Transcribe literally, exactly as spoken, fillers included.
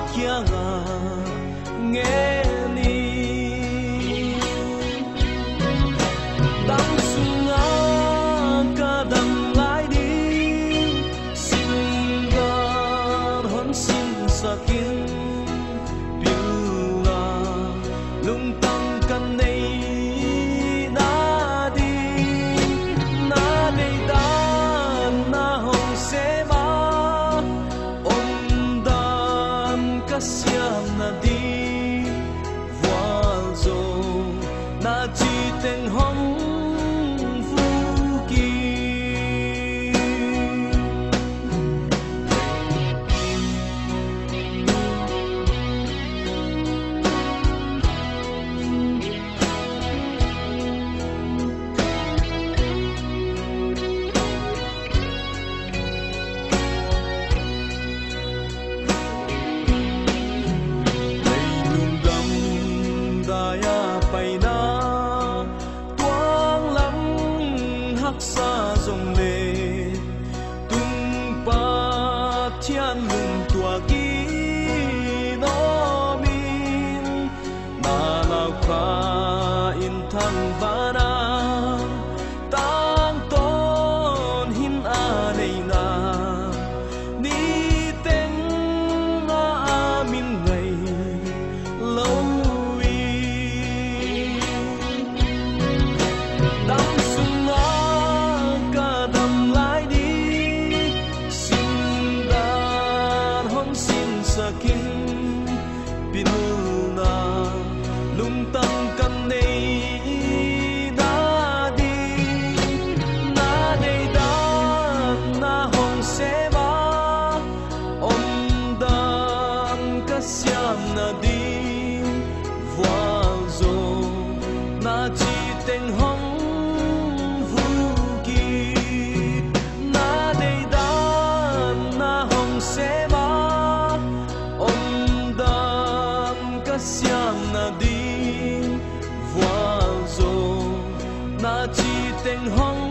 kia ngà nghe ni tang sunga ka dam lai đi singar hon sin sakin piula lung tang kan nei na đi na nei dan na hong se ma om dan kasiam na di voal zo na chi teng hong sa dòng lệ tung ba thiên lùng tua kỹ nó min na lao kha in thăng ba na tang ton hin a nei na ni tên na min ngày lâu sakin pinuna lung tang kan nei na di na nei dan na hong se ba om dan kasiam na di voal zo na chi teng hong vu ki na nei dan na hong se ba siam na di voal zo na chi teng hong